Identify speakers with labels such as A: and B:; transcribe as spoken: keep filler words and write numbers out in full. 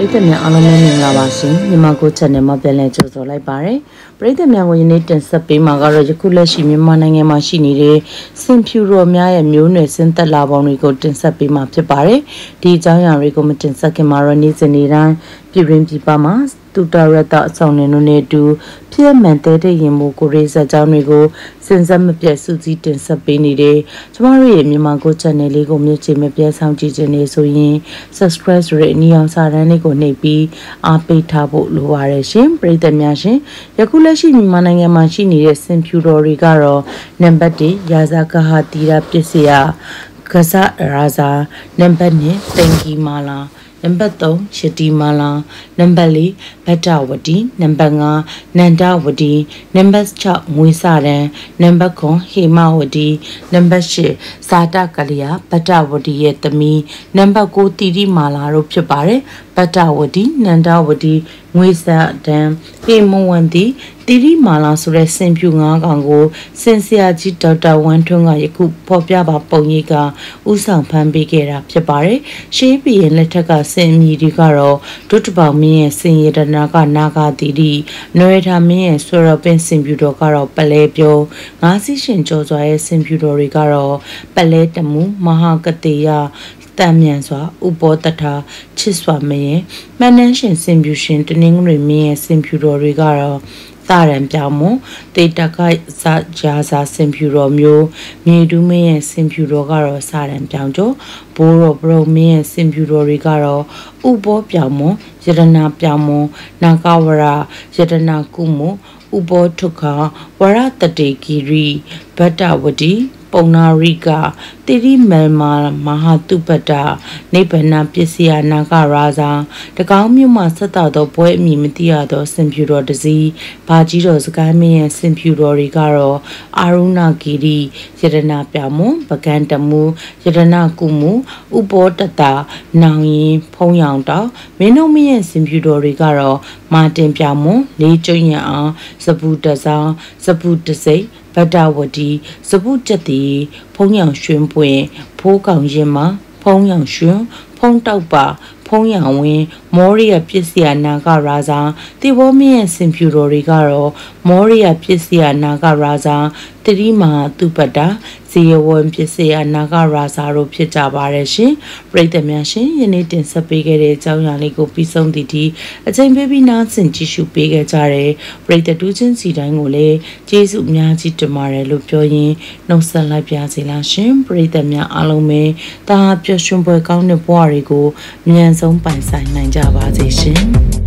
A: ရိသတ်များအားလုံးပဲမင်္ဂလာပါရှင်မြန်မာကို channel မှာပြန်လည်ကြိုဆိုလိုက်ပါတယ်ပရိသတ်များကိုယနေ့တင်ဆက်ပေးမှာကတော့ယခုလက်ရှိမြန်မာနိုင်ငံမှာရှိနေတဲ့စင်ဖြူတော်များရဲ့မျိုးနွယ်စင်သက်လာပုံတွေကိုတင်ဆက်ပေးမှာဖြစ်ပါတယ်ဒီအကြောင်းအရာတွေကိုမတင်ဆက်ခင်မှာတော့နေ့စဉ်နေ့တိုင်းပြည်ရင်းပြည်ပမှာတူတာရတအဆောင်နေတို့နဲ့တူဖြစ်မှန်တဲ့တဲ့ရင်မို့ကိုရေးစက်ကြောင်းတွေကိုစင်စက်မပြတ်စုစည်းတင်ဆက်ပေးနေတယ်ကျမတို့ရဲ့မြန်မာကို channel လေးကိုမြင့်ချေမပြတ်ဆောင်ကြည့်ခြင်းနေဆိုရင် subscribe ဆိုတဲ့အနည်းအောင်စာတန်းလေးကိုနှိပ်ပြီးအားပေးထားဖို့လိုပါတယ်ရှင်ပရိသတ်များရှင်ယခုလက်ရှိမြန်မာနိုင်ငံမှာရှိနေတဲ့စင်ဖြူတော်တွေကတော့နံပါတ်oneရာဇာကဟာတီရာပစ္စယကစားရာဇာနံပါတ်twoတင်ကီမာလာနံပါတ်threeရှတီမာလာနံပါတ်fourဘတ်တဝတီနံပါတ်fiveနန္ဒဝတီနံပါတ်sixငွေစရန်နံပါတ်nineဟေမဝတီနံပါတ်eightစာတကလျာဘတ်တဝတီရဲ့သမီးနံပါတ်nineတီတီမာလာတို့ဖြစ်ပါတယ်ဘတ်တဝတီနန္ဒဝတီငွေစဒံဟေမဝန္တီတီရီမာလာဆိုတဲ့စင်ဖြူငါးကောင်ကိုစင်ဆရာကြီးဒေါက်တာဝမ်ထွန်းကယခုဖော်ပြပါပုံရိပ်ကဥဆောင်ဖန်ပေးခဲ့တာဖြစ်ပါတယ်ရှေးပြည်ရဲ့လက်ထက်ကစင်မြီတွေကတော့ဒုတပေါင်းမင်းရဲ့စင်ရတနာကနာဂတီရီနွေထာမင်းရဲ့ဆွေရပင်စင်ဖြူတော်ကတော့ပလဲပြုံးငါးစီးရှင်ကျော်စွာရဲ့စင်ဖြူတော်တွေကတော့ပလဲတမှုမဟာကတိယတမ်းမြန်စွာဥပောတထာချစ်စွာမင်းမှန်နှန်းရှင်စင်ဖြူရှင်တနင်္ဂနွေမင်းရဲ့စင်ဖြူတော်တွေကတော့စာရန်ပြောင်းမတေတကစာဂျာစာစင်ဖြူတော်မျိုးမြေတူးမင်းရဲ့စင်ဖြူတော်ကတော့စာရန်ပြောင်းကျော်ဘိုးတော်ဘရုံမင်းရဲ့စင်ဖြူတော်တွေကတော့ဥပောပြောင်းမယတနာပြောင်းမနာဂဝရယတနာကုမဥပောထုခဝရတတေဂီရီဗတ္တဝတီပုံနာရိကတိရိမလမာမဟာတုပတနိဗ္ဗာန်ပစ္စယနာဂရာဇာတကောင်းမြို့မှာဆက်တော်သောပွဲအမည်မသိရသောစင်ဖြူတော်တစည်းဘာကြီးတော်စကိုင်းမင်းရဲ့စင်ဖြူတော်တွေကတော့အာရုဏဂီရီယတနာပြောင်မပကံတမှုယတနာကုမှုဥပောတတနောင်ရင်ဖုံးရောင်တောင်မင်းတို့မင်းရဲ့စင်ဖြူတော်တွေကတော့မာတင်ပြောင်မလေးကျွညံအောင်စပူတဆောင်စပူတစိတ်ဗတ္တဝတီစပုကျက်တီဖုံးရောင်ရွှင်ပွင့်ဖိုးကောင်ရင်မှာဖုံးရောင်ရွှင်ဖုံးတောက်ပါဖုံးရောင်ဝင်းမောရိယပစ္စယနာဂရာဇာတိဘောမင်းရဲ့စင်ဖြူတော်တွေကတော့မောရိယပစ္စယနာဂရာဇာတတိမဟာတုပတ္တဇေယဝံပစ္စယနာဂရာဇာတို့ဖြစ်ကြပါတယ်ရှင်ပရိသတ်များရှင်ယနေ့တင်ဆက်ပေးခဲ့တဲ့အကြောင်းအရာလေးကိုပြီးဆုံးသည့်ဒီအချိန်ပေးပြီးနားဆင်ကြည့်ရှုပေးခဲ့ကြတဲ့ပရိသတ်တူးချင်းစီတိုင်းကိုလည်းကျေးဇူးအများကြီးတင်ပါတယ်လို့ပြောရင်းနှုတ်ဆက်လိုက်ပါစေလားရှင်ပရိသတ်များအားလုံးပဲတာပျော်ရွှင်ပွဲကောင်းတဲ့ဘဝတွေကိုမြန်ဆုံးပိုင်ဆိုင်နိုင်ကြပါစေရှင်